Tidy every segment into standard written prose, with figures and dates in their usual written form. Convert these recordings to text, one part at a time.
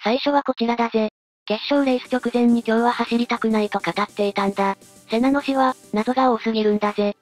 最初はこちらだぜ。決勝レース直前に今日は走りたくないと語っていたんだ。セナの死は、謎が多すぎるんだぜ。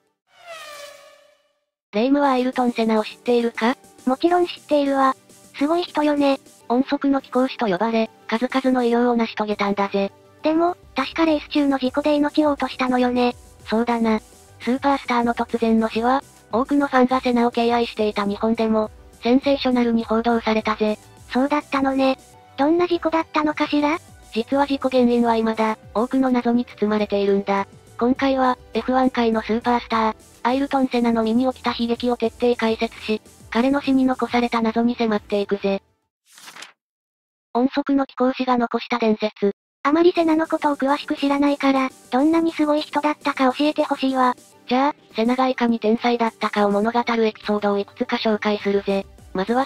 レイムはアイルトン・セナを知っているか？ もちろん知っているわ。すごい人よね。 音速の貴公子と呼ばれ、数々の偉業を成し遂げたんだぜ。 でも、確かレース中の事故で命を落としたのよね。 そうだな。スーパースターの突然の死は、多くのファンがセナを敬愛していた日本でも、センセーショナルに報道されたぜ。 そうだったのね。どんな事故だったのかしら？ 実は事故原因は未だ、多くの謎に包まれているんだ。今回は、F1 界のスーパースター、アイルトン・セナの身に起きた悲劇を徹底解説し、彼の死に残された謎に迫っていくぜ。音速の貴公子が残した伝説。 あまりセナのことを詳しく知らないから、どんなにすごい人だったか教えてほしいわ。 じゃあ、セナがいかに天才だったかを物語るエピソードをいくつか紹介するぜ。まずは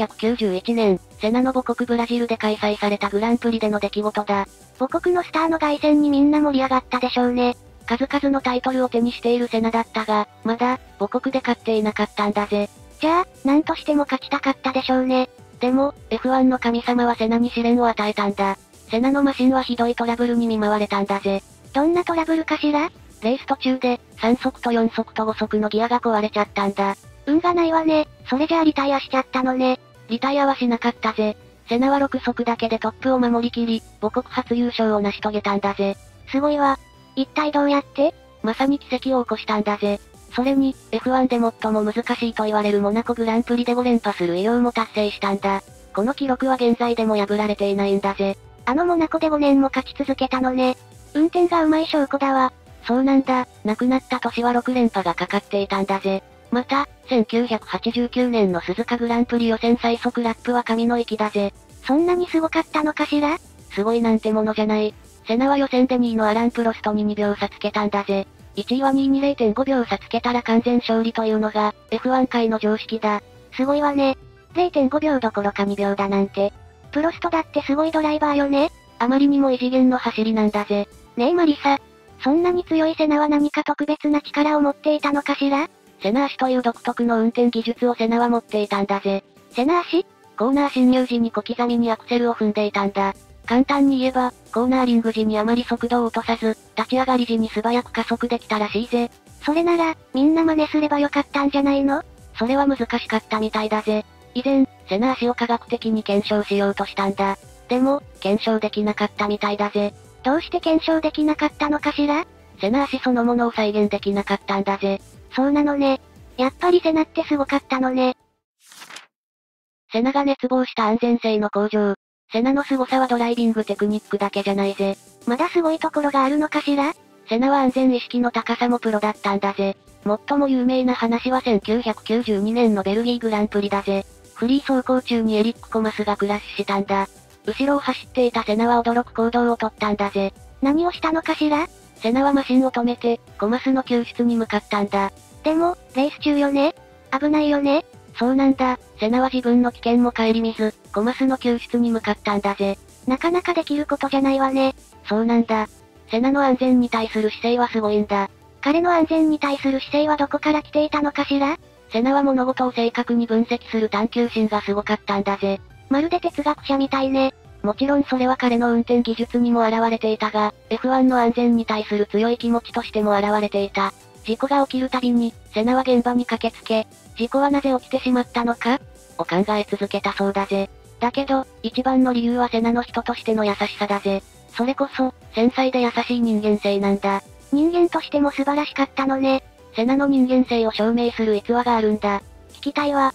1991年、セナの母国ブラジルで開催されたグランプリでの出来事だ。 母国のスターの凱旋にみんな盛り上がったでしょうね。 数々のタイトルを手にしているセナだったが、まだ、母国で勝っていなかったんだぜ。 じゃあ、何としても勝ちたかったでしょうね。 でも、F1 の神様はセナに試練を与えたんだ。セナのマシンはひどいトラブルに見舞われたんだぜ。 どんなトラブルかしら？ レース途中で、3速と4速と5速のギアが壊れちゃったんだ。 運がないわね。それじゃあリタイアしちゃったのね。 リタイアはしなかったぜ。セナは6速だけでトップを守りきり、母国初優勝を成し遂げたんだぜ。 すごいわ。一体どうやって？ まさに奇跡を起こしたんだぜ。それに、F1 で最も難しいと言われるモナコグランプリで5連覇する偉業も達成したんだ。この記録は現在でも破られていないんだぜ。 あのモナコで5年も勝ち続けたのね。運転が上手い証拠だわ。 そうなんだ。亡くなった年は6連覇がかかっていたんだぜ。また、1989年の鈴鹿グランプリ予選最速ラップは神の域だぜ。 そんなにすごかったのかしら？ すごいなんてものじゃない。セナは予選で2位のアラン・プロストに2秒差つけたんだぜ。1位は2位に 0.5 秒差つけたら完全勝利というのが、F1 界の常識だ。 すごいわね。0.5 秒どころか2秒だなんて。プロストだってすごいドライバーよね。 あまりにも異次元の走りなんだぜ。 ねえマリサ。そんなに強いセナは何か特別な力を持っていたのかしら？ セナ足という独特の運転技術をセナは持っていたんだぜ。 セナ足？ コーナー進入時に小刻みにアクセルを踏んでいたんだ。簡単に言えば、コーナーリング時にあまり速度を落とさず、立ち上がり時に素早く加速できたらしいぜ。 それなら、みんな真似すればよかったんじゃないの？ それは難しかったみたいだぜ。以前、セナ足を科学的に検証しようとしたんだ。でも、検証できなかったみたいだぜ。 どうして検証できなかったのかしら？ セナ足そのものを再現できなかったんだぜ。 そうなのね。やっぱりセナってすごかったのね。 セナが熱望した安全性の向上。セナの凄さはドライビングテクニックだけじゃないぜ。 まだすごいところがあるのかしら？ セナは安全意識の高さもプロだったんだぜ。最も有名な話は1992年のベルギーグランプリだぜ。フリー走行中にエリック・コマスがクラッシュしたんだ。後ろを走っていたセナは驚く行動をとったんだぜ。 何をしたのかしら？ セナはマシンを止めて、コマスの救出に向かったんだ。 でも、レース中よね？危ないよね？ そうなんだ。セナは自分の危険も顧みず、コマスの救出に向かったんだぜ。 なかなかできることじゃないわね。 そうなんだ。セナの安全に対する姿勢はすごいんだ。 彼の安全に対する姿勢はどこから来ていたのかしら？ セナは物事を正確に分析する探求心がすごかったんだぜ。 まるで哲学者みたいね。 もちろんそれは彼の運転技術にも現れていたが、F1 の安全に対する強い気持ちとしても現れていた。事故が起きるたびに、セナは現場に駆けつけ、事故はなぜ起きてしまったのかを考え続けたそうだぜ。だけど、一番の理由はセナの人としての優しさだぜ。それこそ、繊細で優しい人間性なんだ。 人間としても素晴らしかったのね。 セナの人間性を証明する逸話があるんだ。 聞きたいわ。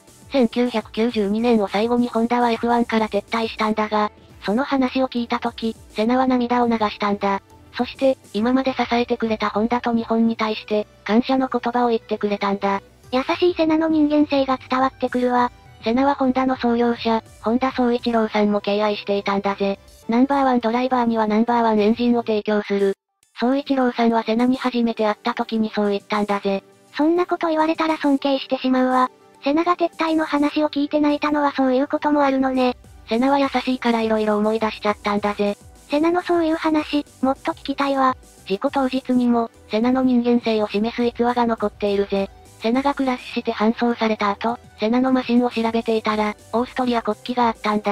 1992年を最後にホンダは F1 から撤退したんだが、その話を聞いたとき、セナは涙を流したんだ。そして、今まで支えてくれたホンダと日本に対して、感謝の言葉を言ってくれたんだ。 優しいセナの人間性が伝わってくるわ。 セナはホンダの創業者、本田宗一郎さんも敬愛していたんだぜ。ナンバーワンドライバーにはナンバーワンエンジンを提供する。宗一郎さんはセナに初めて会った時にそう言ったんだぜ。 そんなこと言われたら尊敬してしまうわ。セナが撤退の話を聞いて泣いたのはそういうこともあるのね。 セナは優しいから色々思い出しちゃったんだぜ。 セナのそういう話、もっと聞きたいわ。 事故当日にも、セナの人間性を示す逸話が残っているぜ。セナがクラッシュして搬送された後、セナのマシンを調べていたら、オーストリア国旗があったんだ。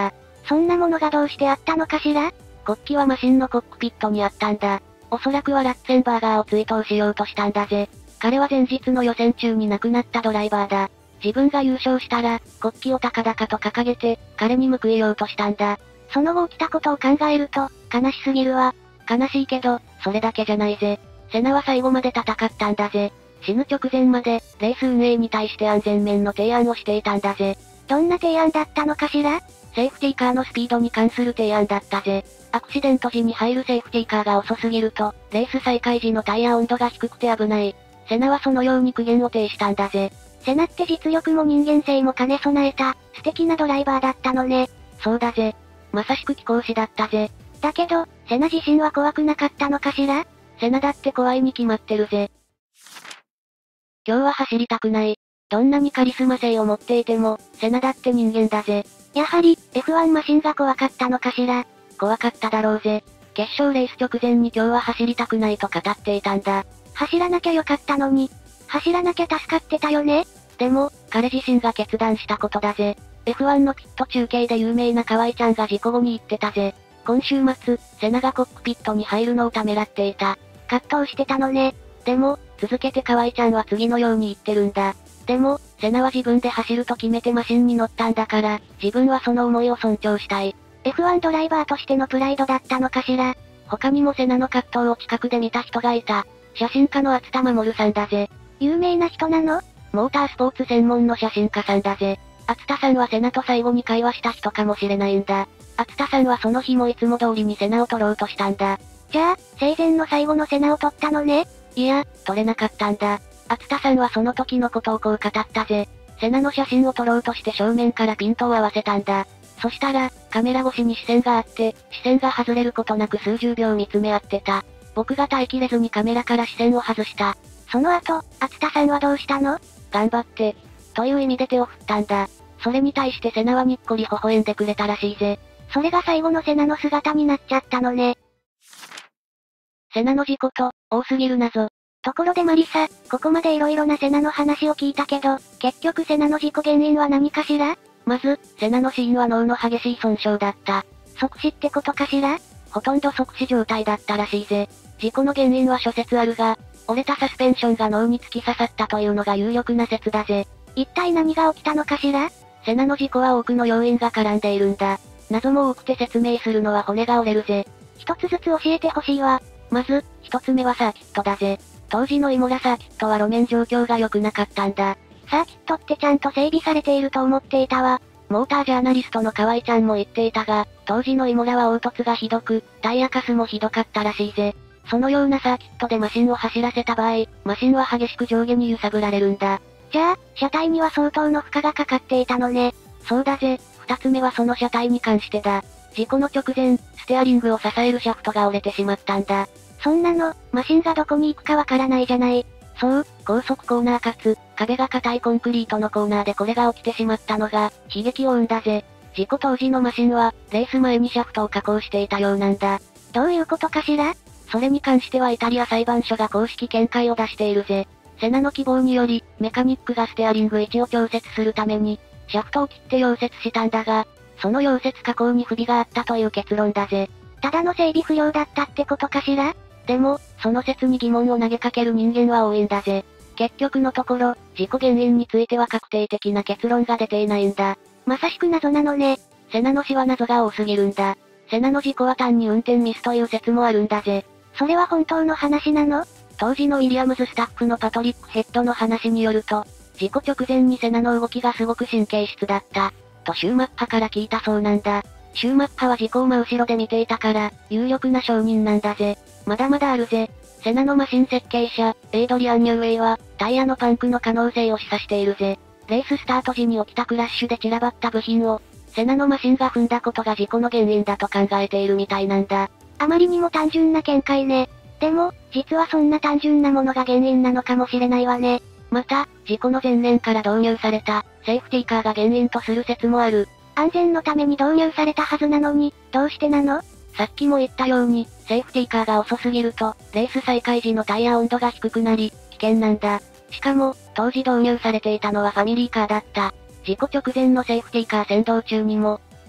そんなものがどうしてあったのかしら？ 国旗はマシンのコックピットにあったんだ。おそらくはラッツェンバーガーを追悼しようとしたんだぜ。彼は前日の予選中に亡くなったドライバーだ。自分が優勝したら、国旗を高々と掲げて、彼に報いようとしたんだ。 その後起きたことを考えると、悲しすぎるわ。 悲しいけど、それだけじゃないぜ。セナは最後まで戦ったんだぜ。死ぬ直前まで、レース運営に対して安全面の提案をしていたんだぜ。 どんな提案だったのかしら？ セーフティーカーのスピードに関する提案だったぜ。アクシデント時に入るセーフティーカーが遅すぎると、レース再開時のタイヤ温度が低くて危ない。セナはそのように苦言を呈したんだぜ。 セナって実力も人間性も兼ね備えた、素敵なドライバーだったのね。 そうだぜ。まさしく貴公子だったぜ。 だけど、セナ自身は怖くなかったのかしら？ セナだって怖いに決まってるぜ。今日は走りたくない。どんなにカリスマ性を持っていても、セナだって人間だぜ。 やはり、F1 マシンが怖かったのかしら？ 怖かっただろうぜ。決勝レース直前に今日は走りたくないと語っていたんだ。 走らなきゃよかったのに。走らなきゃ助かってたよね。 でも、彼自身が決断したことだぜ。F1 のピット中継で有名な河合ちゃんが事故後に言ってたぜ。今週末、セナがコックピットに入るのをためらっていた。 葛藤してたのね。 でも、続けて河合ちゃんは次のように言ってるんだ。でも、セナは自分で走ると決めてマシンに乗ったんだから、自分はその思いを尊重したい。 F1 ドライバーとしてのプライドだったのかしら。 他にもセナの葛藤を近くで見た人がいた。写真家の厚田守さんだぜ。 有名な人なの？ モータースポーツ専門の写真家さんだぜ。厚田さんはセナと最後に会話した人かもしれないんだ。厚田さんはその日もいつも通りにセナを撮ろうとしたんだ。 じゃあ、生前の最後のセナを撮ったのね。 いや、撮れなかったんだ。厚田さんはその時のことをこう語ったぜ。セナの写真を撮ろうとして正面からピントを合わせたんだ。そしたら、カメラ越しに視線があって、視線が外れることなく数十秒見つめ合ってた。僕が耐えきれずにカメラから視線を外した。 その後、厚田さんはどうしたの？ 頑張って。という意味で手を振ったんだ。それに対してセナはにっこり微笑んでくれたらしいぜ。 それが最後のセナの姿になっちゃったのね。 セナの事故と、多すぎる謎。 ところでマリサ、ここまで色々なセナの話を聞いたけど、結局セナの事故原因は何かしら？ まず、セナの死因は脳の激しい損傷だった。 即死ってことかしら？ ほとんど即死状態だったらしいぜ。事故の原因は諸説あるが、折れたサスペンションが脳に突き刺さったというのが有力な説だぜ。 一体何が起きたのかしら？ セナの事故は多くの要因が絡んでいるんだ。謎も多くて説明するのは骨が折れるぜ。 一つずつ教えてほしいわ。 まず、一つ目はサーキットだぜ。当時のイモラサーキットは路面状況が良くなかったんだ。 サーキットってちゃんと整備されていると思っていたわ。 モータージャーナリストの河合ちゃんも言っていたが、当時のイモラは凹凸がひどく、タイヤカスもひどかったらしいぜ。そのようなサーキットでマシンを走らせた場合、マシンは激しく上下に揺さぶられるんだ。 じゃあ、車体には相当の負荷がかかっていたのね。 そうだぜ。二つ目はその車体に関してだ。事故の直前、ステアリングを支えるシャフトが折れてしまったんだ。 そんなの、マシンがどこに行くかわからないじゃない。 そう、高速コーナーかつ、壁が硬いコンクリートのコーナーでこれが起きてしまったのが、悲劇を生んだぜ。事故当時のマシンは、レース前にシャフトを加工していたようなんだ。 どういうことかしら？ それに関してはイタリア裁判所が公式見解を出しているぜ。セナの希望により、メカニックがステアリング位置を調節するために、シャフトを切って溶接したんだが、その溶接加工に不備があったという結論だぜ。 ただの整備不良だったってことかしら？ でも、その説に疑問を投げかける人間は多いんだぜ。結局のところ、事故原因については確定的な結論が出ていないんだ。 まさしく謎なのね。 セナの死は謎が多すぎるんだ。セナの事故は単に運転ミスという説もあるんだぜ。 それは本当の話なの？ 当時のウィリアムズスタッフのパトリック・ヘッドの話によると、事故直前にセナの動きがすごく神経質だった、とシューマッハから聞いたそうなんだ。シューマッハは事故を真後ろで見ていたから、有力な証人なんだぜ。まだまだあるぜ。セナのマシン設計者、エイドリアン・ニューウェイは、タイヤのパンクの可能性を示唆しているぜ。レーススタート時に起きたクラッシュで散らばった部品を、セナのマシンが踏んだことが事故の原因だと考えているみたいなんだ。 あまりにも単純な見解ね。でも、実はそんな単純なものが原因なのかもしれないわね。 また、事故の前年から導入された、セーフティーカーが原因とする説もある。 安全のために導入されたはずなのに、どうしてなの？ さっきも言ったように、セーフティーカーが遅すぎると、レース再開時のタイヤ温度が低くなり、危険なんだ。しかも、当時導入されていたのはファミリーカーだった。事故直前のセーフティーカー先導中にも、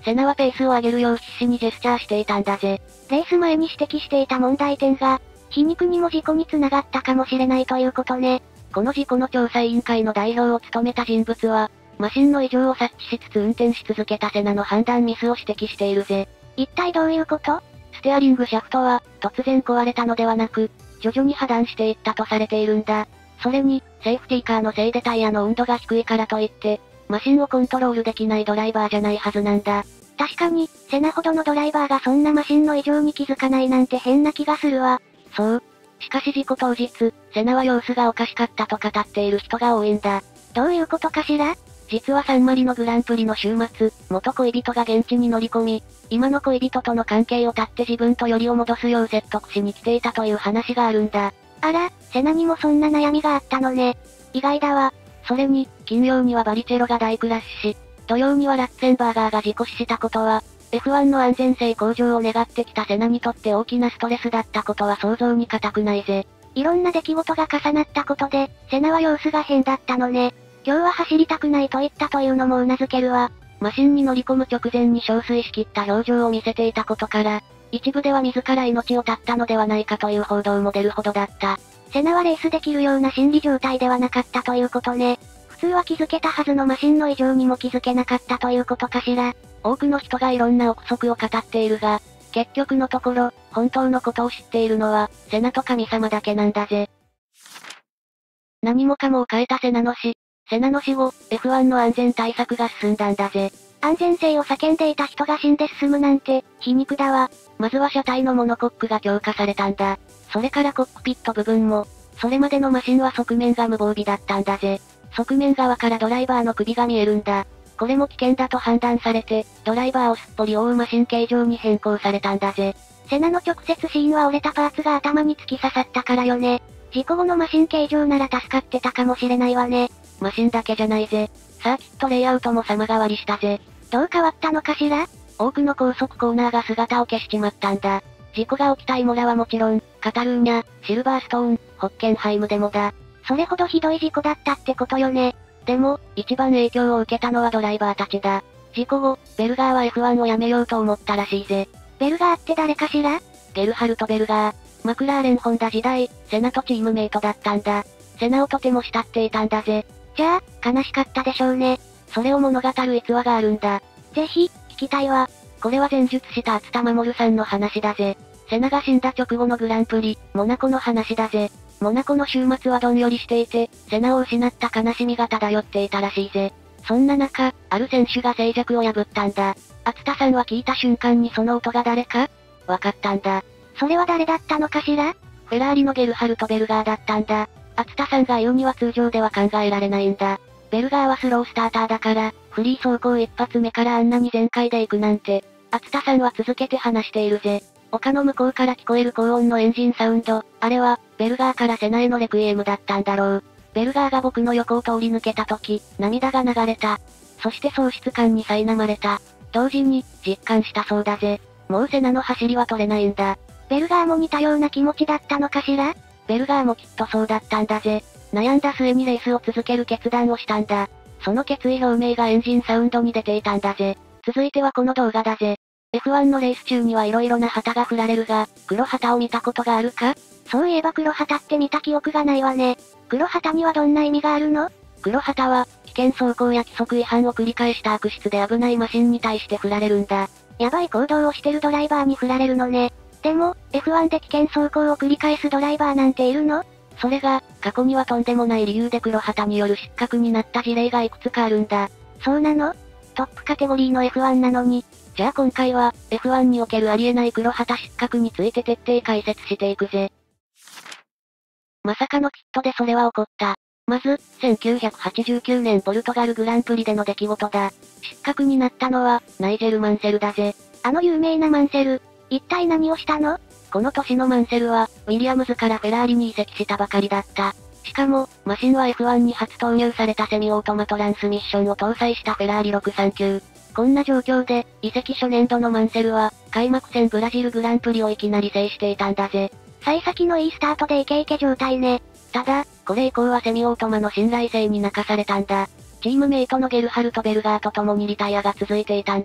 セナはペースを上げるよう必死にジェスチャーしていたんだぜ。 レース前に指摘していた問題点が、皮肉にも事故に繋がったかもしれないということね。 この事故の調査委員会の代表を務めた人物は、マシンの異常を察知しつつ運転し続けたセナの判断ミスを指摘しているぜ。 一体どういうこと？ ステアリングシャフトは、突然壊れたのではなく、徐々に破断していったとされているんだ。それに、セーフティーカーのせいでタイヤの温度が低いからといって、マシンをコントロールできないドライバーじゃないはずなんだ。 確かに、セナほどのドライバーがそんなマシンの異常に気づかないなんて変な気がするわ。 そう。しかし事故当日、セナは様子がおかしかったと語っている人が多いんだ。 どういうことかしら？ 実はサンマリノグランプリの週末、元恋人が現地に乗り込み、今の恋人との関係を絶って自分とよりを戻すよう説得しに来ていたという話があるんだ。 あら、セナにもそんな悩みがあったのね。意外だわ。 それに、金曜にはバリチェロが大クラッシュし、土曜にはラッツェンバーガーが事故死したことは、F1 の安全性向上を願ってきたセナにとって大きなストレスだったことは想像に難くないぜ。 いろんな出来事が重なったことで、セナは様子が変だったのね。今日は走りたくないと言ったというのも頷けるわ。 マシンに乗り込む直前に憔悴しきった表情を見せていたことから、一部では自ら命を絶ったのではないかという報道も出るほどだった。 セナはレースできるような心理状態ではなかったということね。普通は気づけたはずのマシンの異常にも気づけなかったということかしら。 多くの人がいろんな憶測を語っているが、結局のところ、本当のことを知っているのは、セナと神様だけなんだぜ。何もかもを変えたセナの死。セナの死後、F1 の安全対策が進んだんだぜ。 安全性を叫んでいた人が死んで進むなんて、皮肉だわ。 まずは車体のモノコックが強化されたんだ。それからコックピット部分も、それまでのマシンは側面が無防備だったんだぜ。側面側からドライバーの首が見えるんだ。これも危険だと判断されて、ドライバーをすっぽり覆うマシン形状に変更されたんだぜ。 セナの直接死因は折れたパーツが頭に突き刺さったからよね。事故後のマシン形状なら助かってたかもしれないわね。 マシンだけじゃないぜ。サーキットレイアウトも様変わりしたぜ。 どう変わったのかしら？ 多くの高速コーナーが姿を消しちまったんだ。事故が起きたイモラはもちろん、カタルーニャ、シルバーストーン、ホッケンハイムでもだ。 それほどひどい事故だったってことよね。 でも、一番影響を受けたのはドライバーたちだ。事故後、ベルガーは F1 をやめようと思ったらしいぜ。 ベルガーって誰かしら？ ゲルハルト・ベルガー。マクラーレン・ホンダ時代、セナとチームメイトだったんだ。セナをとても慕っていたんだぜ。 じゃあ、悲しかったでしょうね。 それを物語る逸話があるんだ。 ぜひ、聞きたいわ。 これは前述した厚田守さんの話だぜ。セナが死んだ直後のグランプリ、モナコの話だぜ。モナコの週末はどんよりしていて、セナを失った悲しみが漂っていたらしいぜ。そんな中、ある選手が静寂を破ったんだ。厚田さんは聞いた瞬間にその音が誰かわかったんだ。 それは誰だったのかしら？ フェラーリのゲルハルト・ベルガーだったんだ。厚田さんが言うには通常では考えられないんだ。ベルガーはスロースターターだから、フリー走行一発目からあんなに全開で行くなんて、厚田さんは続けて話しているぜ。丘の向こうから聞こえる高音のエンジンサウンド、あれは、ベルガーからセナへのレクイエムだったんだろう。ベルガーが僕の横を通り抜けた時、涙が流れた。そして喪失感に苛まれた。同時に、実感したそうだぜ。もうセナの走りは取れないんだ。 ベルガーも似たような気持ちだったのかしら？ ベルガーもきっとそうだったんだぜ。悩んだ末にレースを続ける決断をしたんだ。その決意表明がエンジンサウンドに出ていたんだぜ。続いてはこの動画だぜ。F1 のレース中には色々な旗が振られるが、黒旗を見たことがあるか？ そういえば黒旗って見た記憶がないわね。黒旗にはどんな意味があるの？ 黒旗は、危険走行や規則違反を繰り返した悪質で危ないマシンに対して振られるんだ。 やばい行動をしてるドライバーに振られるのね。でも、F1 で危険走行を繰り返すドライバーなんているの？ それが、過去にはとんでもない理由で黒旗による失格になった事例がいくつかあるんだ。 そうなの？トップカテゴリーの F1 なのに。 じゃあ今回は、F1 におけるありえない黒旗失格について徹底解説していくぜ。まさかのピットでそれは起こった。まず、1989年ポルトガルグランプリでの出来事だ。失格になったのは、ナイジェル・マンセルだぜ。 あの有名なマンセル。一体何をしたの？ この年のマンセルは、ウィリアムズからフェラーリに移籍したばかりだった。しかも、マシンは F1 に初投入されたセミオートマトランスミッションを搭載したフェラーリ639。こんな状況で、移籍初年度のマンセルは、開幕戦ブラジルグランプリをいきなり制していたんだぜ。 幸先のいいスタートでイケイケ状態ね。 ただ、これ以降はセミオートマの信頼性に泣かされたんだ。チームメイトのゲルハルト・ベルガーと共にリタイアが続いていたんだ。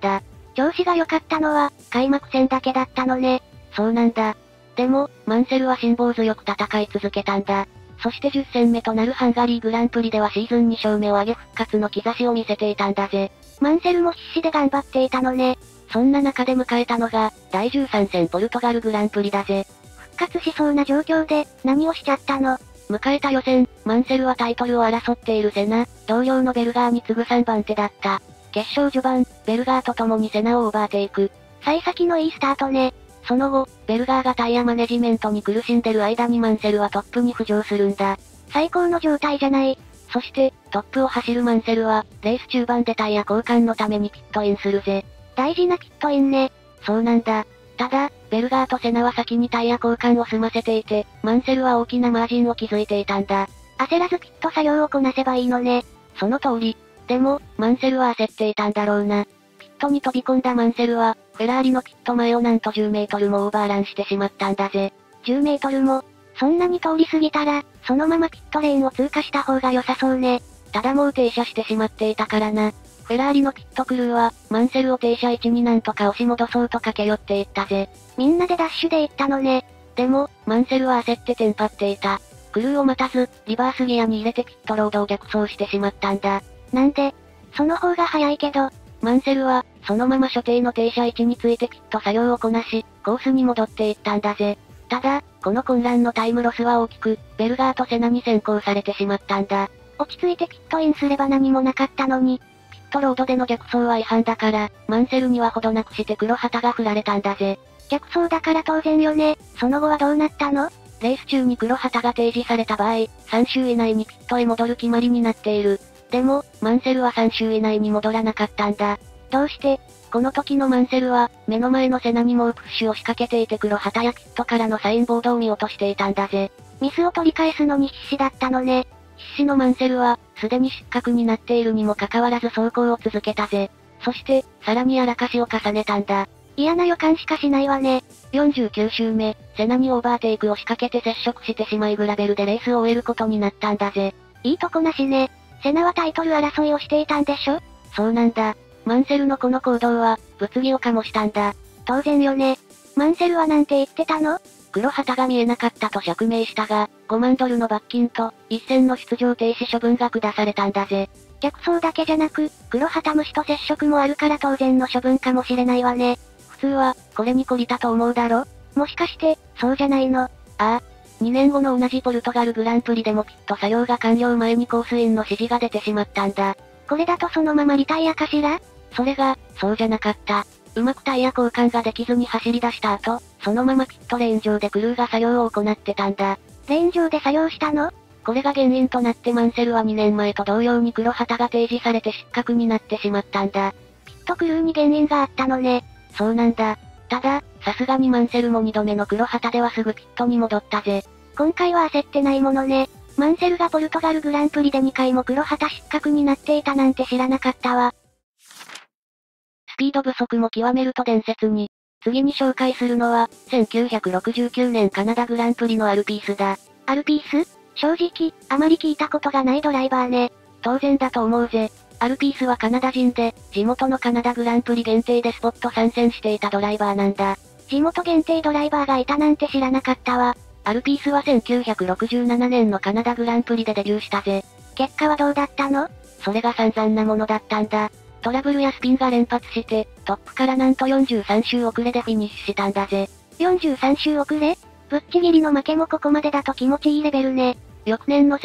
調子が良かったのは、開幕戦だけだったのね。 そうなんだ。でも、マンセルは辛抱強く戦い続けたんだ。そして10戦目となるハンガリーグランプリではシーズン2勝目を挙げ復活の兆しを見せていたんだぜ。 マンセルも必死で頑張っていたのね。 そんな中で迎えたのが、第13戦ポルトガルグランプリだぜ。 復活しそうな状況で、何をしちゃったの？ 迎えた予選、マンセルはタイトルを争っているセナ、同僚のベルガーに次ぐ3番手だった。決勝序盤、ベルガーと共にセナをオーバーテイク。 幸先のいいスタートね。 その後、ベルガーがタイヤマネジメントに苦しんでる間にマンセルはトップに浮上するんだ。 最高の状態じゃない。 そして、トップを走るマンセルは、レース中盤でタイヤ交換のためにピットインするぜ。 大事なピットインね。 そうなんだ。ただ、ベルガーとセナは先にタイヤ交換を済ませていて、マンセルは大きなマージンを築いていたんだ。 焦らずピット作業をこなせばいいのね。 その通り。でも、マンセルは焦っていたんだろうな。ピットに飛び込んだマンセルは、フェラーリのピット前をなんと10メートルもオーバーランしてしまったんだぜ。 10メートルも、そんなに通り過ぎたら、そのままピットレーンを通過した方が良さそうね。 ただもう停車してしまっていたからな。フェラーリのピットクルーは、マンセルを停車位置になんとか押し戻そうと駆け寄っていったぜ。 みんなでダッシュで行ったのね。 でも、マンセルは焦ってテンパっていた。クルーを待たず、リバースギアに入れてピットロードを逆走してしまったんだ。 なんで？その方が早いけど。 マンセルは、そのまま所定の停車位置についてピット作業をこなし、コースに戻っていったんだぜ。ただ、この混乱のタイムロスは大きく、ベルガーとセナに先行されてしまったんだ。 落ち着いてピットインすれば何もなかったのに。 ピットロードでの逆走は違反だから、マンセルにはほどなくして黒旗が振られたんだぜ。 逆走だから当然よね。その後はどうなったの？ レース中に黒旗が提示された場合、3周以内にピットへ戻る決まりになっている。でも、マンセルは3周以内に戻らなかったんだ。 どうして？ この時のマンセルは、目の前のセナにもうプッシュを仕掛けていて黒旗やピットからのサインボードを見落としていたんだぜ。 ミスを取り返すのに必死だったのね。 必死のマンセルは、すでに失格になっているにもかかわらず走行を続けたぜ。そして、さらにやらかしを重ねたんだ。 嫌な予感しかしないわね。 49周目、セナにオーバーテイクを仕掛けて接触してしまいグラベルでレースを終えることになったんだぜ。 いいとこなしね。セナはタイトル争いをしていたんでしょ？ そうなんだ。マンセルのこの行動は、物議を醸したんだ。 当然よね。マンセルはなんて言ってたの？ 黒旗が見えなかったと釈明したが、5万ドルの罰金と、一戦の出場停止処分が下されたんだぜ。 逆走だけじゃなく、黒旗虫と接触もあるから当然の処分かもしれないわね。 普通は、これに懲りたと思うだろ？ もしかして、そうじゃないの？ ああ。2年後の同じポルトガルグランプリでもピット作業が完了前にコースインの指示が出てしまったんだ。 これだとそのままリタイアかしら？ それが、そうじゃなかった。うまくタイヤ交換ができずに走り出した後、そのままピットレーン上でクルーが作業を行ってたんだ。 レーン上で作業したの？ これが原因となってマンセルは2年前と同様に黒旗が提示されて失格になってしまったんだ。 ピットクルーに原因があったのね。 そうなんだ。ただ、さすがにマンセルも2度目の黒旗ではすぐピットに戻ったぜ。 今回は焦ってないものね。マンセルがポルトガルグランプリで2回も黒旗失格になっていたなんて知らなかったわ。 スピード不足も極めると伝説に。次に紹介するのは、1969年カナダグランプリのアルピースだ。 アルピース？正直、あまり聞いたことがないドライバーね。 当然だと思うぜ。アルピースはカナダ人で、地元のカナダグランプリ限定でスポット参戦していたドライバーなんだ。 地元限定ドライバーがいたなんて知らなかったわ。 アルピースは1967年のカナダグランプリでデビューしたぜ。 結果はどうだったの？ それが散々なものだったんだ。トラブルやスピンが連発して、トップからなんと43周遅れでフィニッシュしたんだぜ。 43周遅れ？ぶっちぎりの負けもここまでだと気持ちいいレベルね。 翌年の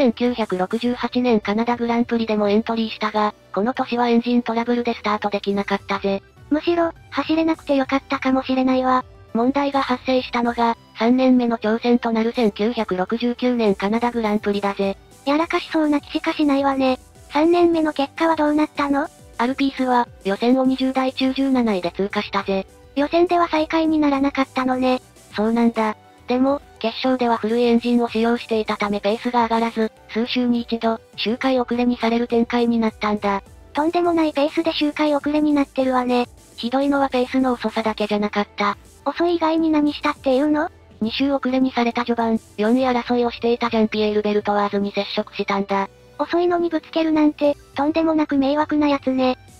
1968年カナダグランプリでもエントリーしたが、この年はエンジントラブルでスタートできなかったぜ。 むしろ、走れなくてよかったかもしれないわ。 問題が発生したのが、3年目の挑戦となる1969年カナダグランプリだぜ。 やらかしそうな気しかしないわね。3年目の結果はどうなったの？ アルピースは、予選を20台中17位で通過したぜ。 予選では最下位にならなかったのね。 そうなんだ。でも、決勝では古いエンジンを使用していたためペースが上がらず、数週に一度、周回遅れにされる展開になったんだ。 とんでもないペースで周回遅れになってるわね。 ひどいのはペースの遅さだけじゃなかった。 遅い以外に何したっていうの ？2周遅れにされた序盤、4位争いをしていたジャンピエール・ベルトワーズに接触したんだ。 遅いのにぶつけるなんて、とんでもなく迷惑なやつね。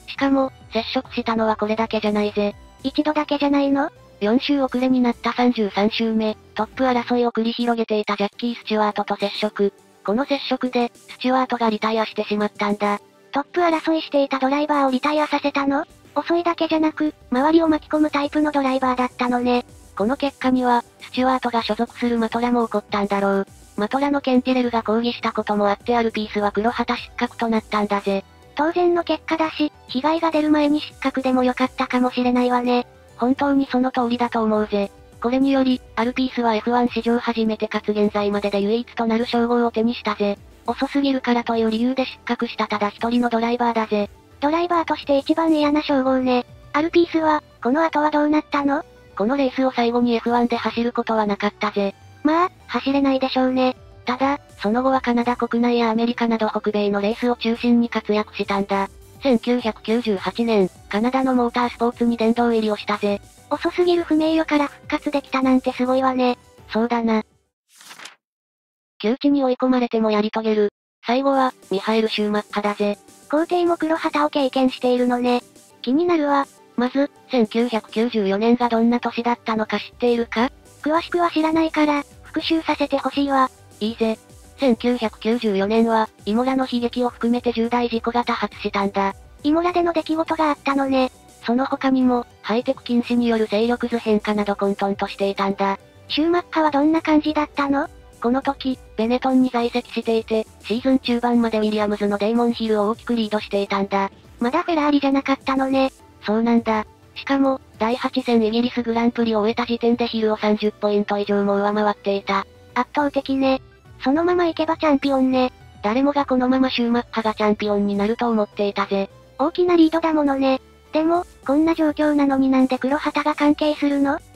しかも、接触したのはこれだけじゃないぜ。 一度だけじゃないの？ 4 周遅れになった33周目、トップ争いを繰り広げていたジャッキー・スチュワートと接触。この接触で、スチュワートがリタイアしてしまったんだ。 トップ争いしていたドライバーをリタイアさせたの？遅いだけじゃなく、周りを巻き込むタイプのドライバーだったのね。 この結果には、スチュワートが所属するマトラも怒ったんだろう。マトラのケンティレルが抗議したこともあってアルピースは黒旗失格となったんだぜ。 当然の結果だし、被害が出る前に失格でもよかったかもしれないわね。 本当にその通りだと思うぜ。これにより、アルピースは F1 史上初めてかつ現在までで唯一となる称号を手にしたぜ。遅すぎるからという理由で失格したただ一人のドライバーだぜ。 ドライバーとして一番嫌な称号ね。アルピースは、この後はどうなったの？ このレースを最後に F1 で走ることはなかったぜ。 まあ、走れないでしょうね。 ただ、その後はカナダ国内やアメリカなど北米のレースを中心に活躍したんだ。1998年、カナダのモータースポーツに殿堂入りをしたぜ。 遅すぎる不名誉から復活できたなんてすごいわね。 そうだな。窮地に追い込まれてもやり遂げる。最後は、ミハエル・シューマッハだぜ。 皇帝も黒旗を経験しているのね。気になるわ。 まず、1994年がどんな年だったのか知っているか？ 詳しくは知らないから、復習させてほしいわ。 いいぜ。1994年は、イモラの悲劇を含めて重大事故が多発したんだ。 イモラでの出来事があったのね。 その他にも、ハイテク禁止による勢力図変化など混沌としていたんだ。 シューマッハはどんな感じだったの？ この時、ベネトンに在籍していて、シーズン中盤までウィリアムズのデイモンヒルを大きくリードしていたんだ。 まだフェラーリじゃなかったのね。 そうなんだ。しかも、第8戦イギリスグランプリを終えた時点でヒルを30ポイント以上も上回っていた。 圧倒的ね。そのまま行けばチャンピオンね。 誰もがこのままシューマッハがチャンピオンになると思っていたぜ。 大きなリードだものね。でも、こんな状況なのになんで黒旗が関係するの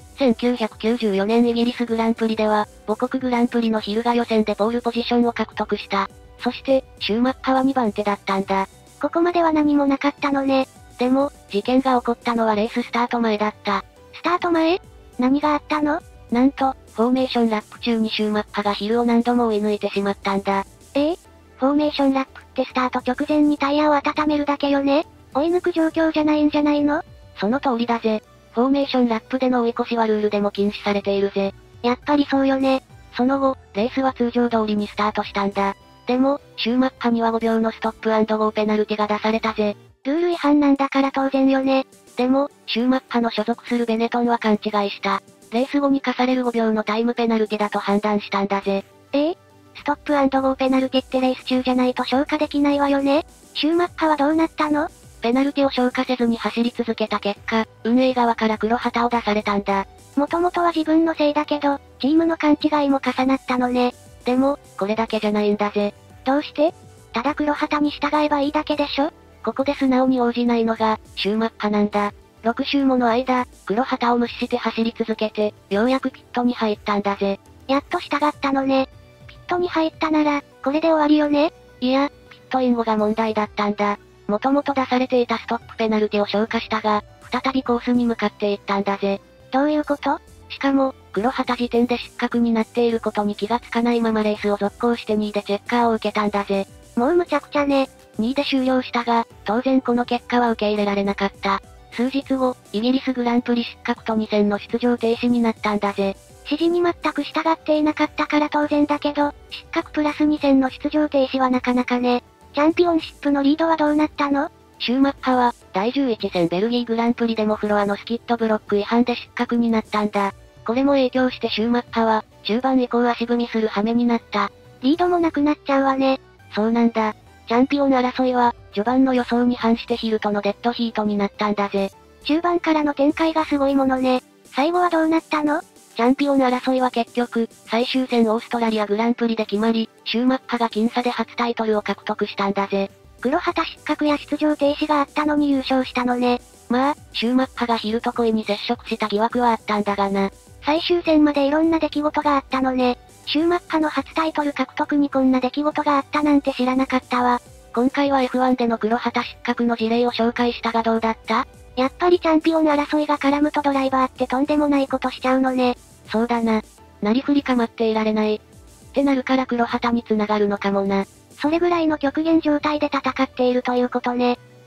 ？1994年イギリスグランプリでは、母国グランプリのヒルが予選でポールポジションを獲得した。そして、シューマッハは2番手だったんだ。 ここまでは何もなかったのね。 でも、事件が起こったのはレーススタート前だった。 スタート前？何があったの？ なんと、フォーメーションラップ中にシューマッハがヒルを何度も追い抜いてしまったんだ。 フォーメーションラップってスタート直前にタイヤを温めるだけよね？追い抜く状況じゃないんじゃないの？ その通りだぜ。フォーメーションラップでの追い越しはルールでも禁止されているぜ。 やっぱりそうよね。 その後、レースは通常通りにスタートしたんだ。でも、シューマッハには5秒のストップ&ゴーペナルティが出されたぜ。 ルール違反なんだから当然よね。 でも、シューマッハの所属するベネトンは勘違いした。レース後に課される5秒のタイムペナルティだと判断したんだぜ。 ストップ&ゴーペナルティってレース中じゃないと消化できないわよね。シューマッハはどうなったの？ ペナルティを消化せずに走り続けた結果、運営側から黒旗を出されたんだ。 もともとは自分のせいだけど、チームの勘違いも重なったのね。 でも、これだけじゃないんだぜ。 どうして？ただ黒旗に従えばいいだけでしょ？ ここで素直に応じないのが、シューマッハなんだ。6周もの間、黒旗を無視して走り続けて、ようやくピットに入ったんだぜ。 やっと従ったのね。ピットに入ったなら、これで終わりよね？ いや、ピットイン後が問題だったんだ。もともと出されていたストップペナルティを消化したが、再びコースに向かっていったんだぜ。 どういうこと？ しかも、黒旗時点で失格になっていることに気がつかないままレースを続行して2位でチェッカーを受けたんだぜ。 もう無茶苦茶ね。 2位で終了したが、当然この結果は受け入れられなかった。数日後、イギリスグランプリ失格と2戦の出場停止になったんだぜ。 指示に全く従っていなかったから当然だけど、失格プラス2戦の出場停止はなかなかね。チャンピオンシップのリードはどうなったの？ シューマッハは、第11戦ベルギーグランプリでもフロアのスキッドブロック違反で失格になったんだ。これも影響してシューマッハは、中盤以降足踏みする羽目になった。 リードもなくなっちゃうわね。 そうなんだ。チャンピオン争いは、序盤の予想に反してヒルとのデッドヒートになったんだぜ。 中盤からの展開がすごいものね。最後はどうなったの？ チャンピオン争いは結局、最終戦オーストラリアグランプリで決まり、シューマッハが僅差で初タイトルを獲得したんだぜ。 黒旗失格や出場停止があったのに優勝したのね。 まあ、シューマッハがヒルと恋に接触した疑惑はあったんだがな。 最終戦までいろんな出来事があったのね。シューマッハの初タイトル獲得にこんな出来事があったなんて知らなかったわ。 今回は F1 での黒旗失格の事例を紹介したがどうだった？ やっぱりチャンピオン争いが絡むとドライバーってとんでもないことしちゃうのね。 そうだな。なりふり構っていられない。ってなるから黒旗に繋がるのかもな。 それぐらいの極限状態で戦っているということね。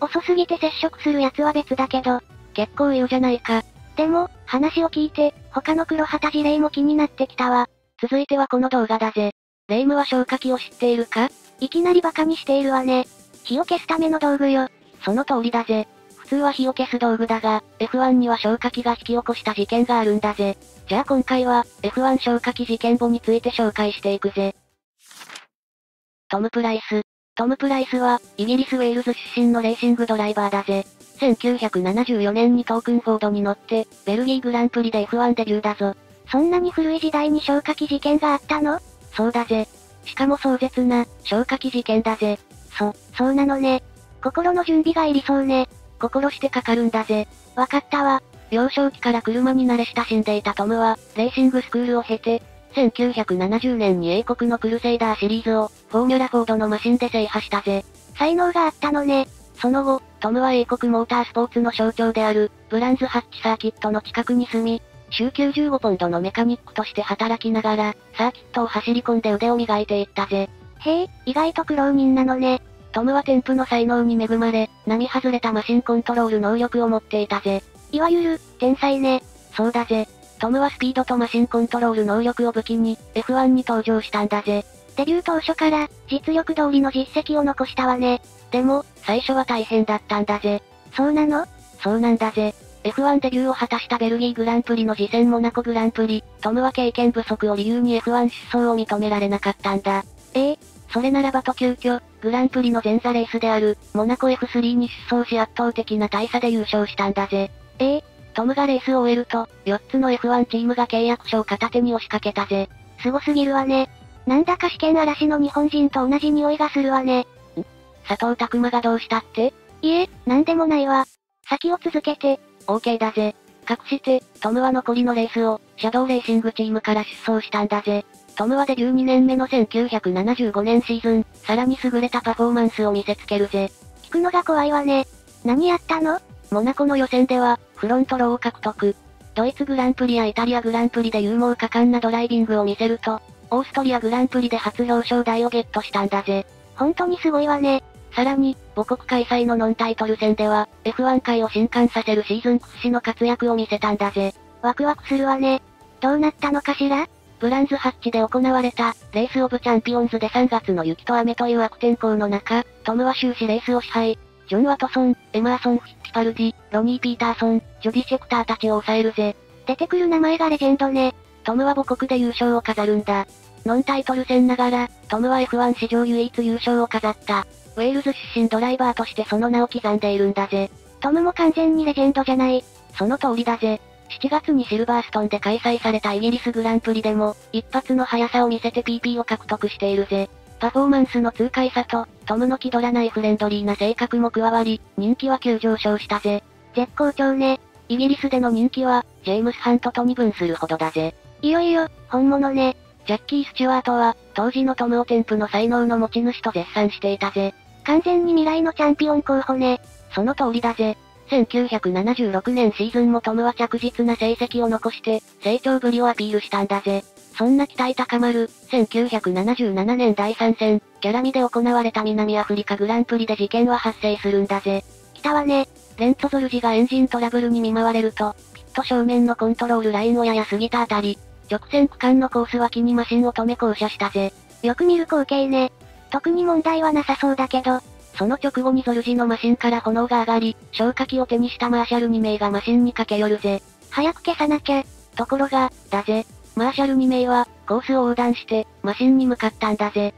遅すぎて接触する奴は別だけど。 結構言うじゃないか。 でも、話を聞いて、他の黒旗事例も気になってきたわ。 続いてはこの動画だぜ。レイムは消火器を知っているか？ いきなりバカにしているわね。火を消すための道具よ。 その通りだぜ。普通は火を消す道具だが、F1 には消火器が引き起こした事件があるんだぜ。じゃあ今回は、F1 消火器事件簿について紹介していくぜ。トム・プライス。トム・プライスは、イギリス・ウェールズ出身のレーシングドライバーだぜ。1974年にトークンフォードに乗って、ベルギーグランプリで F1 デビューだぞ。 そんなに古い時代に消火器事件があったの？ そうだぜ。しかも壮絶な、消火器事件だぜ。 そうなのね。心の準備がいりそうね。 心してかかるんだぜ。 わかったわ。 幼少期から車に慣れ親しんでいたトムは、レーシングスクールを経て、1970年に英国のクルセイダーシリーズを、フォーミュラフォードのマシンで制覇したぜ。 才能があったのね。 その後、トムは英国モータースポーツの象徴である、ブランズハッチサーキットの近くに住み、週95ポンドのメカニックとして働きながら、サーキットを走り込んで腕を磨いていったぜ。 へえ、意外と苦労人なのね。 トムは天賦の才能に恵まれ、並外れたマシンコントロール能力を持っていたぜ。 いわゆる、天才ね。 そうだぜ。トムはスピードとマシンコントロール能力を武器に、F1 に登場したんだぜ。 デビュー当初から、実力通りの実績を残したわね。 でも、最初は大変だったんだぜ。 そうなの？ そうなんだぜ。F1 デビューを果たしたベルギーグランプリの次戦モナコグランプリ、トムは経験不足を理由に F1 出走を認められなかったんだ。それならばと急遽、グランプリの前座レースである、モナコ F3 に出走し圧倒的な大差で優勝したんだぜ。トムがレースを終えると、4つの F1 チームが契約書を片手に押しかけたぜ。 すごすぎるわね。なんだか試験嵐の日本人と同じ匂いがするわね。 佐藤拓磨がどうしたって？ いえ、なんでもないわ。先を続けて。 OK だぜ。かくして、トムは残りのレースを、シャドウレーシングチームから出走したんだぜ。トムはデビュー2年目の1975年シーズン、さらに優れたパフォーマンスを見せつけるぜ。 聞くのが怖いわね。何やったの？ モナコの予選では、フロントローを獲得。ドイツグランプリやイタリアグランプリで勇猛果敢なドライビングを見せると、オーストリアグランプリで初表彰台をゲットしたんだぜ。 本当にすごいわね。 さらに、母国開催のノンタイトル戦では、F1 界を震撼させるシーズン屈指の活躍を見せたんだぜ。 ワクワクするわね。どうなったのかしら？ ブランズハッチで行われた、レースオブチャンピオンズで3月の雪と雨という悪天候の中、トムは終始レースを支配。ジョン・ワトソン、エマーソン・フィッツパルディ、ロニー・ピーターソン、ジョディ・シェクターたちを抑えるぜ。 出てくる名前がレジェンドね。 トムは母国で優勝を飾るんだ。ノンタイトル戦ながら、トムは F1 史上唯一優勝を飾った。ウェールズ出身ドライバーとしてその名を刻んでいるんだぜ。 トムも完全にレジェンドじゃない。 その通りだぜ。7月にシルバーストンで開催されたイギリスグランプリでも、一発の速さを見せて PP を獲得しているぜ。パフォーマンスの痛快さと、トムの気取らないフレンドリーな性格も加わり、人気は急上昇したぜ。 絶好調ね。 イギリスでの人気は、ジェームス・ハントと二分するほどだぜ。 いよいよ、本物ね。 ジャッキー・スチュワートは、当時のトムを天賦の才能の持ち主と絶賛していたぜ。 完全に未来のチャンピオン候補ね。 その通りだぜ。1976年シーズンもトムは着実な成績を残して、成長ぶりをアピールしたんだぜ。そんな期待高まる、1977年第3戦、ギャラミで行われた南アフリカグランプリで事件は発生するんだぜ。 来たわね。 レンツォゾルジがエンジントラブルに見舞われると、ピット正面のコントロールラインをやや過ぎたあたり、直線区間のコース脇にマシンを止め降車したぜ。 よく見る光景ね。特に問題はなさそうだけど。 その直後にゾルジのマシンから炎が上がり、消火器を手にしたマーシャル2名がマシンに駆け寄るぜ。 早く消さなきゃ。 ところが、だぜ。マーシャル2名は、コースを横断して、マシンに向かったんだぜ。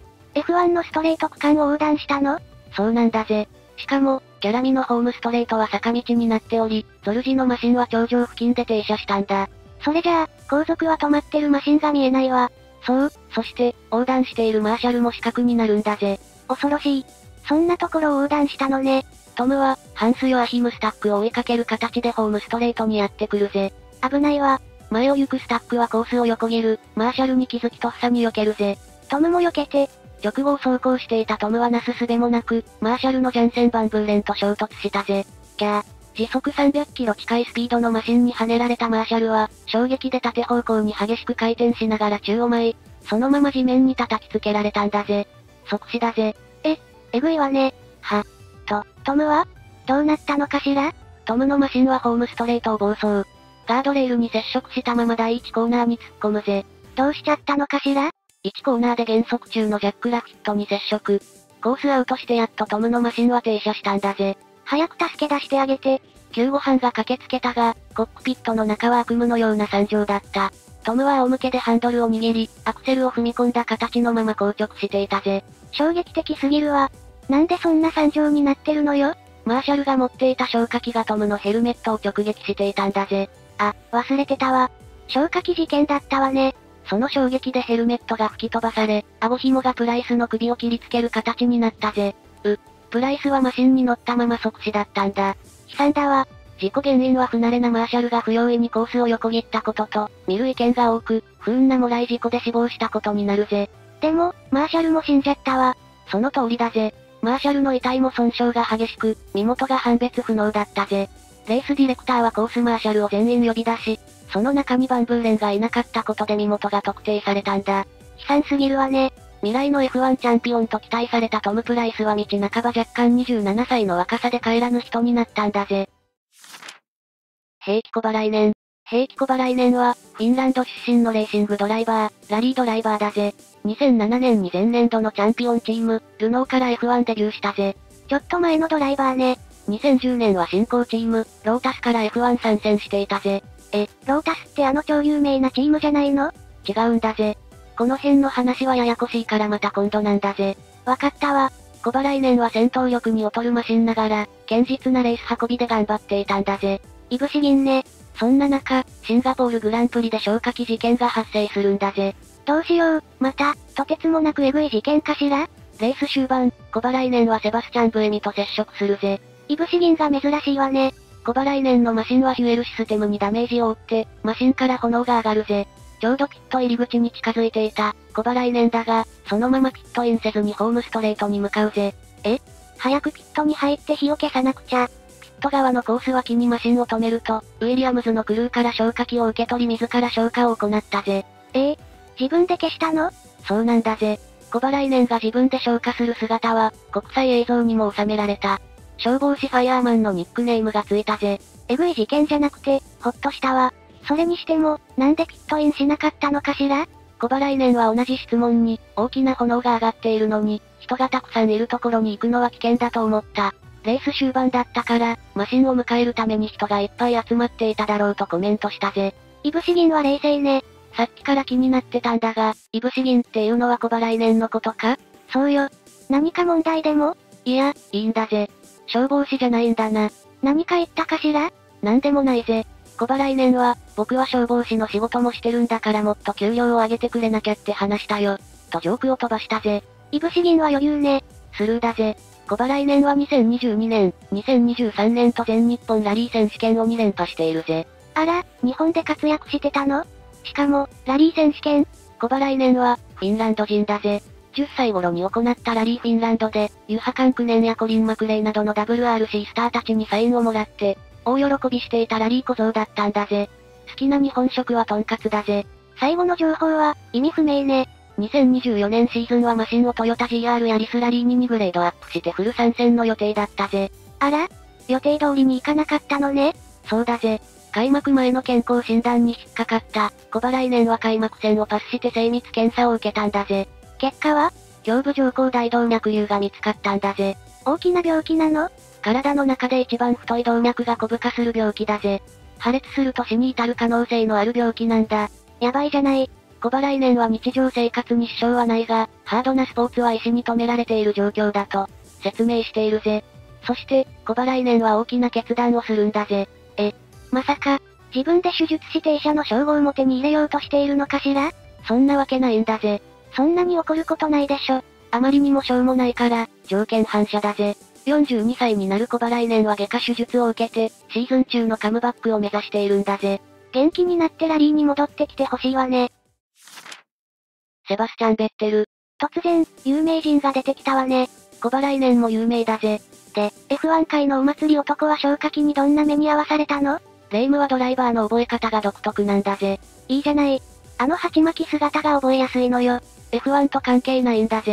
F1 のストレート区間を横断したの？ そうなんだぜ。しかも、ギャラミのホームストレートは坂道になっており、ゾルジのマシンは頂上付近で停車したんだ。 それじゃあ、後続は止まってるマシンが見えないわ。 そう、そして、横断しているマーシャルも死角になるんだぜ。 恐ろしい。そんなところを横断したのね。 トムは、ハンス・ヨアヒム・スタックを追いかける形でホームストレートにやってくるぜ。 危ないわ。 前を行くスタックはコースを横切る、マーシャルに気づきとっさに避けるぜ。 トムも避けて。 直後を走行していたトムはなすすべもなく、マーシャルのジャンセン・バンブーレンと衝突したぜ。時速300キロ近いスピードのマシンに跳ねられたマーシャルは、衝撃で縦方向に激しく回転しながら宙を舞い、そのまま地面に叩きつけられたんだぜ。即死だぜ。 えぐいわね。 トムはどうなったのかしら？ トムのマシンはホームストレートを暴走。ガードレールに接触したまま第1コーナーに突っ込むぜ。 どうしちゃったのかしら？ 1 コーナーで減速中のジャック・ラフィットに接触。コースアウトしてやっとトムのマシンは停車したんだぜ。 早く助け出してあげて。 救護班が駆けつけたが、コックピットの中は悪夢のような惨状だった。トムは仰向けでハンドルを握り、アクセルを踏み込んだ形のまま硬直していたぜ。 衝撃的すぎるわ。なんでそんな惨状になってるのよ？ マーシャルが持っていた消火器がトムのヘルメットを直撃していたんだぜ。 あ、忘れてたわ。消火器事件だったわね。 その衝撃でヘルメットが吹き飛ばされ、顎紐がプライスの首を切りつける形になったぜ。プライスはマシンに乗ったまま即死だったんだ。 悲惨だわ。 事故原因は不慣れなマーシャルが不用意にコースを横切ったことと、見る意見が多く、不運なもらい事故で死亡したことになるぜ。 でも、マーシャルも死んじゃったわ。 その通りだぜ。マーシャルの遺体も損傷が激しく、身元が判別不能だったぜ。レースディレクターはコースマーシャルを全員呼び出し、その中にバンブーレンがいなかったことで身元が特定されたんだ。 悲惨すぎるわね。 未来の F1 チャンピオンと期待されたトム・プライスは道半ば若干27歳の若さで帰らぬ人になったんだぜ。兵器コバ来年。兵器コバ来年は、フィンランド出身のレーシングドライバー、ラリードライバーだぜ。2007年に前年度のチャンピオンチーム、ルノーから F1 デビューしたぜ。 ちょっと前のドライバーね。 2010年は新興チーム、ロータスから F1 参戦していたぜ。 ロータスってあの超有名なチームじゃないの？ 違うんだぜ。この辺の話はややこしいからまた今度なんだぜ。 わかったわ。 コバ来年は戦闘力に劣るマシンながら、堅実なレース運びで頑張っていたんだぜ。 いぶし銀ね。 そんな中、シンガポールグランプリで消火器事件が発生するんだぜ。 どうしよう、また、とてつもなくエグい事件かしら？ レース終盤、コバ来年はセバスチャン・ブエミと接触するぜ。 いぶし銀が珍しいわね。 コバ来年のマシンはフュエルシステムにダメージを負って、マシンから炎が上がるぜ。ちょうどピット入り口に近づいていた、コバ来年だが、そのままピットインせずにホームストレートに向かうぜ。 早くピットに入って火を消さなくちゃ。 ピット側のコース脇にマシンを止めると、ウィリアムズのクルーから消火器を受け取り自ら消火を行ったぜ。 自分で消したの？ そうなんだぜ。コバ来年が自分で消火する姿は、国際映像にも収められた。消防士ファイヤーマンのニックネームがついたぜ。 エグい事件じゃなくて、ほっとしたわ。それにしても、なんでピットインしなかったのかしら？ コバ来年は同じ質問に、大きな炎が上がっているのに、人がたくさんいるところに行くのは危険だと思った。レース終盤だったから、マシンを迎えるために人がいっぱい集まっていただろうとコメントしたぜ。 いぶし銀は冷静ね。 さっきから気になってたんだが、いぶし銀っていうのはコバ来年のことか？ そうよ。何か問題でも？ いや、いいんだぜ。消防士じゃないんだな。 何か言ったかしら？ なんでもないぜ。コバ来年は、僕は消防士の仕事もしてるんだからもっと給料を上げてくれなきゃって話したよ。とジョークを飛ばしたぜ。 いぶし銀は余裕ね。 スルーだぜ。コバ来年は2022年、2023年と全日本ラリー選手権を2連覇しているぜ。 あら、日本で活躍してたの？しかも、ラリー選手権。 コバ来年は、フィンランド人だぜ。10歳頃に行ったラリーフィンランドで、ユハカンクネンやコリン・マクレイなどの WRC スターたちにサインをもらって、大喜びしていたラリー小僧だったんだぜ。好きな日本食はトンカツだぜ。 最後の情報は、意味不明ね。 2024年シーズンはマシンをトヨタ GR ヤリスラリーに2グレードアップしてフル参戦の予定だったぜ。 あら？予定通りに行かなかったのね。 そうだぜ。開幕前の健康診断に引っかかった。コバ来年は開幕戦をパスして精密検査を受けたんだぜ。 結果は？ 胸部上行大動脈瘤が見つかったんだぜ。 大きな病気なの？ 体の中で一番太い動脈が固化する病気だぜ。破裂すると死に至る可能性のある病気なんだ。 やばいじゃない。 コバ来年は日常生活に支障はないが、ハードなスポーツは医師に止められている状況だと、説明しているぜ。そして、コバ来年は大きな決断をするんだぜ。 まさか、自分で手術して医者の称号も手に入れようとしているのかしら？ そんなわけないんだぜ。 そんなに怒ることないでしょ。 あまりにもしょうもないから、条件反射だぜ。42歳になるコバ来年は外科手術を受けて、シーズン中のカムバックを目指しているんだぜ。 元気になってラリーに戻ってきてほしいわね。 セバスチャン・ベッテル。 突然、有名人が出てきたわね。 コバ来年も有名だぜ。 で、F1 界のお祭り男は消火器にどんな目に遭わされたの？ レイムはドライバーの覚え方が独特なんだぜ。 いいじゃない。あの鉢巻き姿が覚えやすいのよ。 F1 と関係ないんだぜ。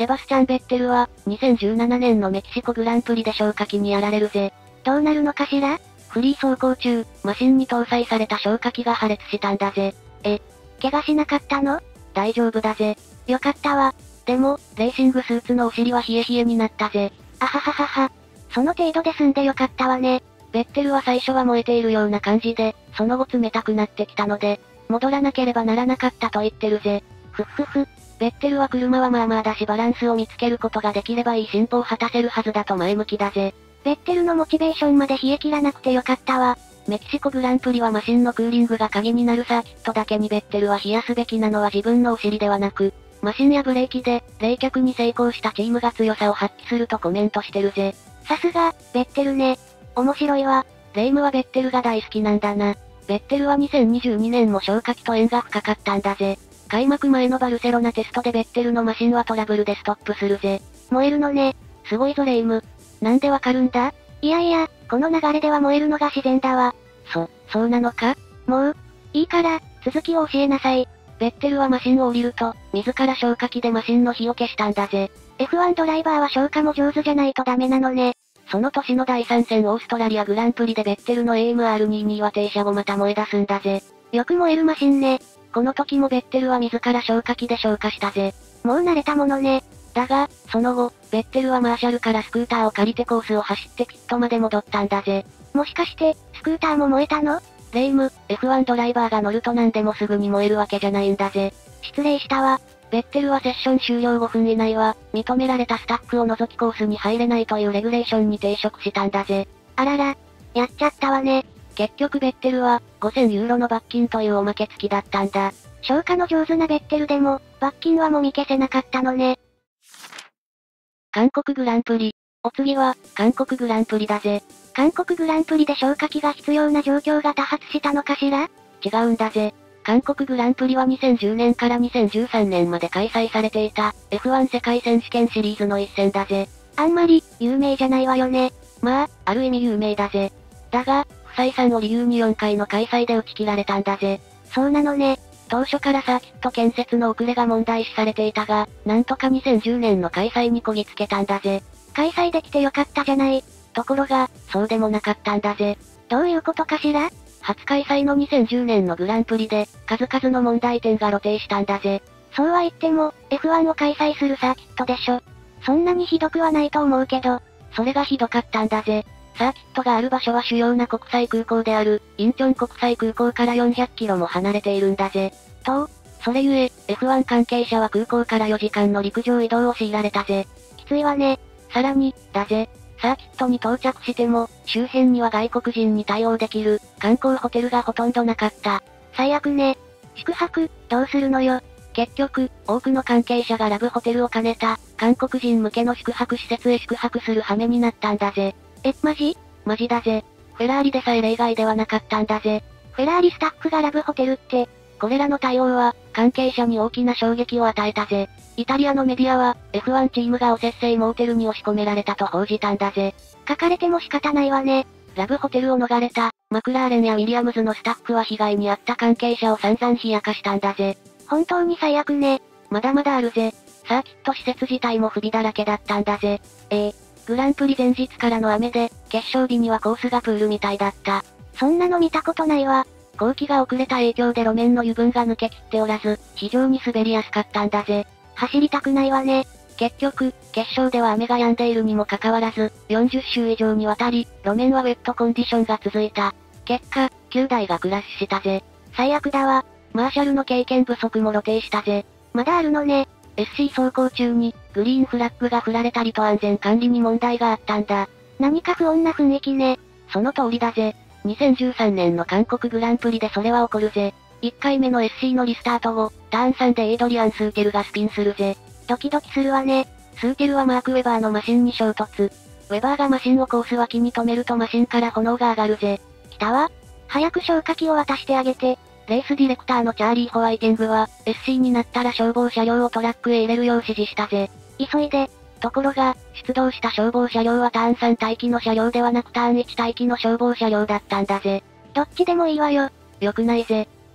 セバスチャン・ベッテルは、2017年のメキシコグランプリで消火器にやられるぜ。 どうなるのかしら？ フリー走行中、マシンに搭載された消火器が破裂したんだぜ。 怪我しなかったの？ 大丈夫だぜ。 よかったわ。 でも、レーシングスーツのお尻は冷え冷えになったぜ。 あはははは。その程度で済んでよかったわね。 ベッテルは最初は燃えているような感じで、その後冷たくなってきたので、戻らなければならなかったと言ってるぜ。ふっふふ。ベッテルは車はまあまあだしバランスを見つけることができればいい進歩を果たせるはずだと前向きだぜ。 ベッテルのモチベーションまで冷え切らなくてよかったわ。 メキシコグランプリはマシンのクーリングが鍵になるサーキットだけにベッテルは冷やすべきなのは自分のお尻ではなく、マシンやブレーキで、冷却に成功したチームが強さを発揮するとコメントしてるぜ。 さすが、ベッテルね。面白いわ。 レイムはベッテルが大好きなんだな。ベッテルは2022年も消火器と縁が深かったんだぜ。開幕前のバルセロナテストでベッテルのマシンはトラブルでストップするぜ。 燃えるのね。 すごいぞレイム。なんでわかるんだ？ いやいや、この流れでは燃えるのが自然だわ。 そうなのか？ もう、いいから、続きを教えなさい。 ベッテルはマシンを降りると、自ら消火器でマシンの火を消したんだぜ。 F1 ドライバーは消火も上手じゃないとダメなのね。 その年の第3戦オーストラリアグランプリでベッテルの AMR22 は停車後また燃え出すんだぜ。 よく燃えるマシンね。 この時もベッテルは自ら消火器で消火したぜ。 もう慣れたものね。 だが、その後、ベッテルはマーシャルからスクーターを借りてコースを走ってピットまで戻ったんだぜ。 もしかして、スクーターも燃えたの？ レイム、F1 ドライバーが乗ると何でもすぐに燃えるわけじゃないんだぜ。 失礼したわ。 ベッテルはセッション終了5分以内は、認められたスタッフを除きコースに入れないというレギュレーションに抵触したんだぜ。 あらら、やっちゃったわね。 結局ベッテルは、5000ユーロの罰金というおまけ付きだったんだ。 消火の上手なベッテルでも、罰金はもみ消せなかったのね。 韓国グランプリ。お次は、韓国グランプリだぜ。 韓国グランプリで消火器が必要な状況が多発したのかしら？ 違うんだぜ。韓国グランプリは2010年から2013年まで開催されていた F1 世界選手権シリーズの一戦だぜ。 あんまり有名じゃないわよね。 まあ、ある意味有名だぜ。だが、不採算を理由に4回の開催で打ち切られたんだぜ。 そうなのね。 当初からサーキット建設の遅れが問題視されていたが、なんとか2010年の開催にこぎつけたんだぜ。 開催できてよかったじゃない。 ところが、そうでもなかったんだぜ。 どういうことかしら？ 初開催の2010年のグランプリで、数々の問題点が露呈したんだぜ。 そうは言っても、F1 を開催するサーキットでしょ。そんなにひどくはないと思うけど、 それがひどかったんだぜ。サーキットがある場所は主要な国際空港である、インチョン国際空港から400キロも離れているんだぜ。それゆえ、F1 関係者は空港から4時間の陸上移動を強いられたぜ。 きついわね。 さらに、サーキットに到着しても、周辺には外国人に対応できる、観光ホテルがほとんどなかった。 最悪ね。宿泊、どうするのよ。 結局、多くの関係者がラブホテルを兼ねた、韓国人向けの宿泊施設へ宿泊する羽目になったんだぜ。 マジ？ マジだぜ。フェラーリでさえ例外ではなかったんだぜ。 フェラーリスタッフがラブホテルって、 これらの対応は、関係者に大きな衝撃を与えたぜ。イタリアのメディアは、F1 チームが汚染性モーテルに押し込められたと報じたんだぜ。 書かれても仕方ないわね。 ラブホテルを逃れた、マクラーレンやウィリアムズのスタッフは被害に遭った関係者を散々冷やかしたんだぜ。 本当に最悪ね。 まだまだあるぜ。サーキット施設自体も不備だらけだったんだぜ。グランプリ前日からの雨で、決勝日にはコースがプールみたいだった。 そんなの見たことないわ。 工期が遅れた影響で路面の油分が抜けきっておらず、非常に滑りやすかったんだぜ。 走りたくないわね。 結局、決勝では雨が止んでいるにもかかわらず、40周以上にわたり、路面はウェットコンディションが続いた。結果、9台がクラッシュしたぜ。 最悪だわ。 マーシャルの経験不足も露呈したぜ。 まだあるのね。 SC 走行中に、グリーンフラッグが振られたりと安全管理に問題があったんだ。 何か不穏な雰囲気ね。 その通りだぜ。2013年の韓国グランプリでそれは起こるぜ。1回目の SC のリスタート後、ターン3でエイドリアン・スーテルがスピンするぜ。 ドキドキするわね。 スーテルはマーク・ウェバーのマシンに衝突。ウェバーがマシンをコース脇に止めるとマシンから炎が上がるぜ。 来たわ。早く消火器を渡してあげて。 レースディレクターのチャーリー・ホワイティングは、SC になったら消防車両をトラックへ入れるよう指示したぜ。 急いで。 ところが、出動した消防車両はターン3待機の車両ではなくターン1待機の消防車両だったんだぜ。 どっちでもいいわよ。 よくないぜ。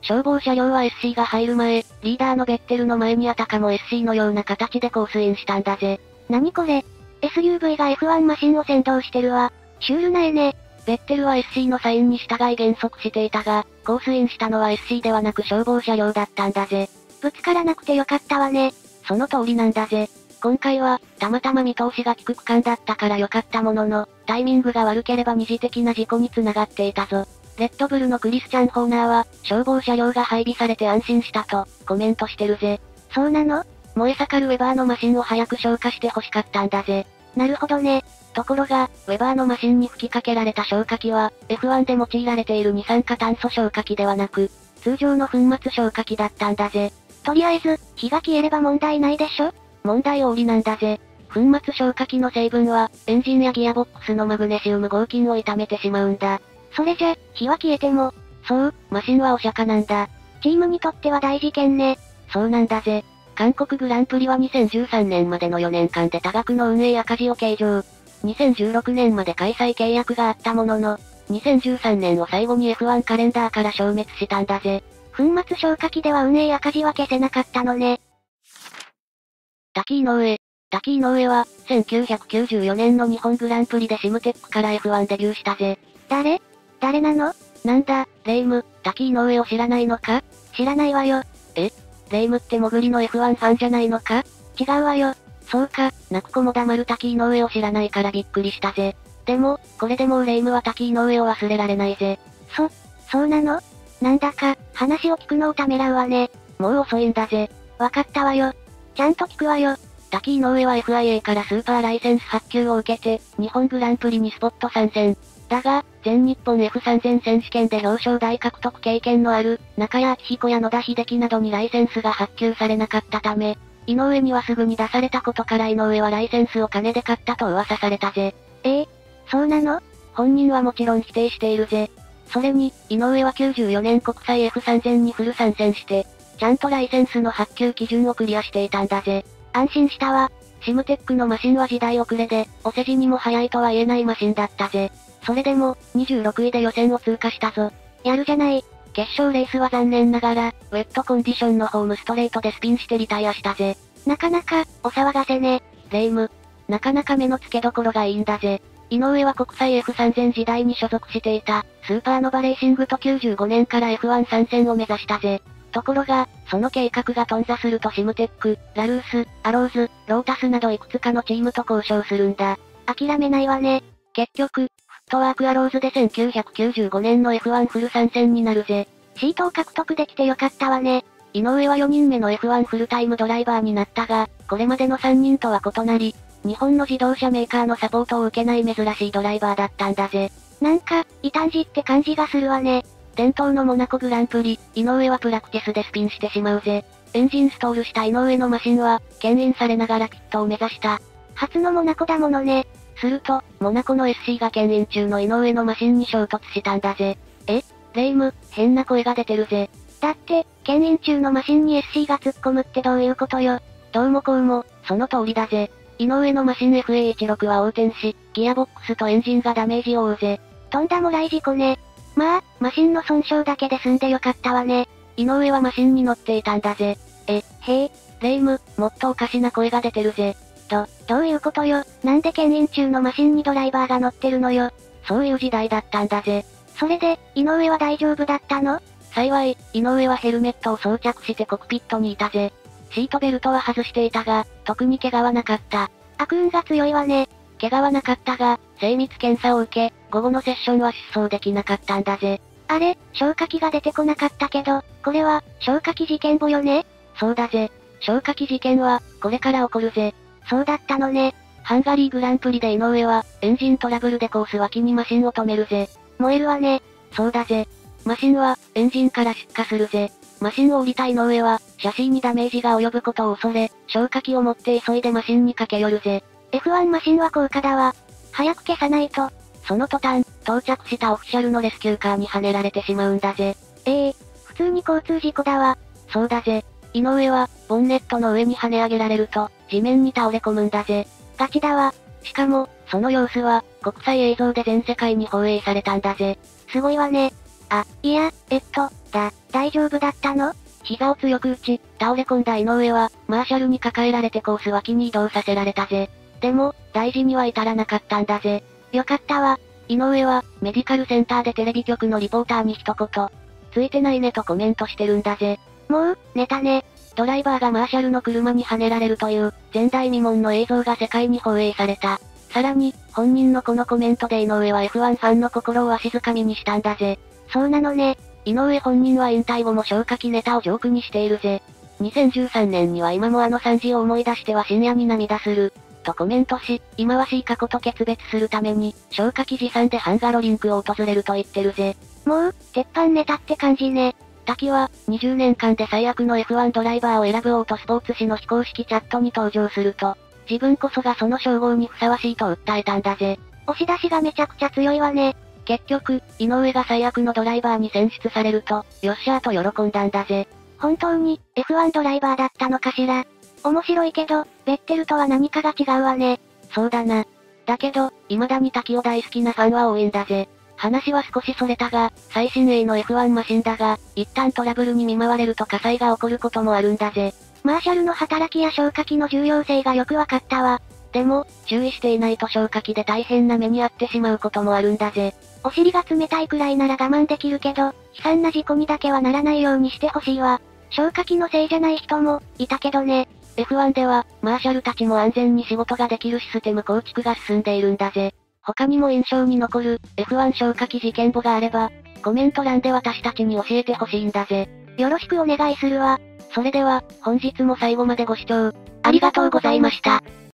消防車両は SC が入る前、リーダーのベッテルの前にあたかも SC のような形でコースインしたんだぜ。 何これ？ SUV が F1 マシンを先導してるわ。シュールな絵ね。 ベッテルは SC のサインに従い減速していたが、コースインしたのは SC ではなく消防車両だったんだぜ。 ぶつからなくてよかったわね。 その通りなんだぜ。今回は、たまたま見通しが利く区間だったから良かったものの、タイミングが悪ければ二次的な事故に繋がっていたぞ。レッドブルのクリスチャン・ホーナーは、消防車両が配備されて安心したと、コメントしてるぜ。 そうなの？ 燃え盛るウェバーのマシンを早く消火して欲しかったんだぜ。 なるほどね。 ところが、ウェバーのマシンに吹きかけられた消火器は、F1 で用いられている二酸化炭素消火器ではなく、通常の粉末消火器だったんだぜ。 とりあえず、火が消えれば問題ないでしょ？ 問題多りなんだぜ。粉末消火器の成分は、エンジンやギアボックスのマグネシウム合金を傷めてしまうんだ。 それじゃ、火は消えても。 そう、マシンはお釈迦なんだ。 チームにとっては大事件ね。 そうなんだぜ。韓国グランプリは2013年までの4年間で多額の運営赤字を計上。2016年まで開催契約があったものの、2013年を最後に F1 カレンダーから消滅したんだぜ。 粉末消火器では運営赤字は消せなかったのね。 滝井上は、1994年の日本グランプリでシムテックから F1 デビューしたぜ。 誰なの？ なんだ、レイム、滝井上を知らないのか？ 知らないわよ。 レイムってモグリの F1 ファンじゃないのか？ 違うわよ。 そうか、泣く子も黙る滝井上を知らないからびっくりしたぜ。でも、これでもうレイムは滝井上を忘れられないぜ。 そうなの？なんだか、話を聞くのをためらうわね。 もう遅いんだぜ。 わかったわよ。ちゃんと聞くわよ。 滝井上は FIA からスーパーライセンス発給を受けて、日本グランプリにスポット参戦。だが、全日本 F3000 選手権で表彰台獲得経験のある、中谷昭彦や野田秀樹などにライセンスが発給されなかったため、井上にはすぐに出されたことから井上はライセンスを金で買ったと噂されたぜ。 そうなの？ 本人はもちろん否定しているぜ。それに、井上は94年国際 F3000 にフル参戦して、ちゃんとライセンスの発給基準をクリアしていたんだぜ。 安心したわ。 シムテックのマシンは時代遅れで、お世辞にも早いとは言えないマシンだったぜ。それでも、26位で予選を通過したぞ。 やるじゃない。 決勝レースは残念ながら、ウェットコンディションのホームストレートでスピンしてリタイアしたぜ。 なかなか、お騒がせね。 レイム。なかなか目の付けどころがいいんだぜ。井上は国際 F3000 時代に所属していた、スーパーノバレーシングと95年から F1 参戦を目指したぜ。ところが、その計画が頓挫するとシムテック、ラルース、アローズ、ロータスなどいくつかのチームと交渉するんだ。 諦めないわね。 結局、フットワークアローズで1995年の F1 フル参戦になるぜ。 シートを獲得できてよかったわね。 井上は4人目の F1 フルタイムドライバーになったが、これまでの3人とは異なり、日本の自動車メーカーのサポートを受けない珍しいドライバーだったんだぜ。 なんか、異端児って感じがするわね。 伝統のモナコグランプリ、井上はプラクティスでスピンしてしまうぜ。エンジンストールした井上のマシンは、牽引されながらピットを目指した。 初のモナコだものね。 すると、モナコの SC が牽引中の井上のマシンに衝突したんだぜ。レイム、変な声が出てるぜ。 だって、牽引中のマシンに SC が突っ込むってどういうことよ。 どうもこうも、その通りだぜ。井上のマシン FA16 は横転し、ギアボックスとエンジンがダメージを負うぜ。 とんだもらい事故ね。まあ、マシンの損傷だけで済んでよかったわね。 井上はマシンに乗っていたんだぜ。 へえ。 レイム、もっとおかしな声が出てるぜ。 どういうことよ。なんで牽引中のマシンにドライバーが乗ってるのよ。 そういう時代だったんだぜ。 それで、井上は大丈夫だったの？ 幸い、井上はヘルメットを装着してコクピットにいたぜ。シートベルトは外していたが、特に怪我はなかった。 悪運が強いわね。 怪我はなかったが、精密検査を受け、午後のセッションは出走できなかったんだぜ。 あれ、消火器が出てこなかったけど、これは、消火器事件簿よね？ そうだぜ。消火器事件は、これから起こるぜ。 そうだったのね。 ハンガリーグランプリで井上は、エンジントラブルでコース脇にマシンを止めるぜ。 燃えるわね。 そうだぜ。マシンは、エンジンから出火するぜ。マシンを降りた井上は、シャシーにダメージが及ぶことを恐れ、消火器を持って急いでマシンに駆け寄るぜ。 F1 マシンは高価だわ。早く消さないと。 その途端、到着したオフィシャルのレスキューカーにはねられてしまうんだぜ。 普通に交通事故だわ。 そうだぜ。井上は、ボンネットの上に跳ね上げられると、地面に倒れ込むんだぜ。 ガチだわ。 しかも、その様子は、国際映像で全世界に放映されたんだぜ。 すごいわね。 大丈夫だったの？ 膝を強く打ち、倒れ込んだ井上は、マーシャルに抱えられてコース脇に移動させられたぜ。でも、大事には至らなかったんだぜ。 よかったわ。 井上は、メディカルセンターでテレビ局のリポーターに一言。ついてないねとコメントしてるんだぜ。 もう、寝たね。 ドライバーがマーシャルの車にはねられるという、前代未聞の映像が世界に放映された。さらに、本人のこのコメントで井上は F1 ファンの心をわしづかみにしたんだぜ。 そうなのね。 井上本人は引退後も消火器ネタをジョークにしているぜ。2013年には今もあの惨事を思い出しては深夜に涙する。とコメントし、忌まわしい過去と決別するために、消火器持参でハンガロリンクを訪れると言ってるぜ。 もう、鉄板ネタって感じね。 滝は、20年間で最悪の F1 ドライバーを選ぶオートスポーツ紙の非公式チャットに登場すると、自分こそがその称号にふさわしいと訴えたんだぜ。 押し出しがめちゃくちゃ強いわね。 結局、井上が最悪のドライバーに選出されると、よっしゃーと喜んだんだぜ。 本当に、F1 ドライバーだったのかしら。面白いけど、ベッテルとは何かが違うわね。 そうだな。だけど、未だに滝を大好きなファンは多いんだぜ。話は少しそれたが、最新鋭の F1 マシンだが、一旦トラブルに見舞われると火災が起こることもあるんだぜ。 マーシャルの働きや消火器の重要性がよくわかったわ。 でも、注意していないと消火器で大変な目に遭ってしまうこともあるんだぜ。 お尻が冷たいくらいなら我慢できるけど、悲惨な事故にだけはならないようにしてほしいわ。消火器のせいじゃない人も、いたけどね。 F1 では、マーシャルたちも安全に仕事ができるシステム構築が進んでいるんだぜ。他にも印象に残る、F1 消火器事件簿があれば、コメント欄で私たちに教えてほしいんだぜ。 よろしくお願いするわ。 それでは、本日も最後までご視聴、ありがとうございました。